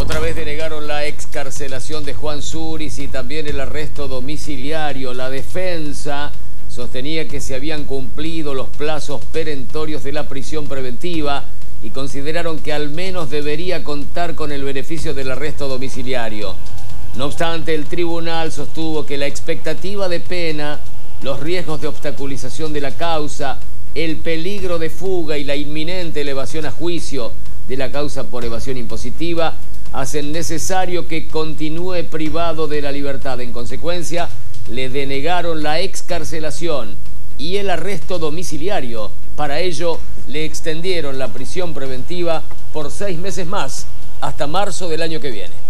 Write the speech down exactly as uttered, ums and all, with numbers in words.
Otra vez denegaron la excarcelación de Juan Suris y también el arresto domiciliario. La defensa sostenía que se habían cumplido los plazos perentorios de la prisión preventiva y consideraron que al menos debería contar con el beneficio del arresto domiciliario. No obstante, el tribunal sostuvo que la expectativa de pena, los riesgos de obstaculización de la causa, el peligro de fuga y la inminente elevación a juicio de la causa por evasión impositiva hacen necesario que continúe privado de la libertad. En consecuencia, le denegaron la excarcelación y el arresto domiciliario. Para ello, le extendieron la prisión preventiva por seis meses más, hasta marzo del año que viene.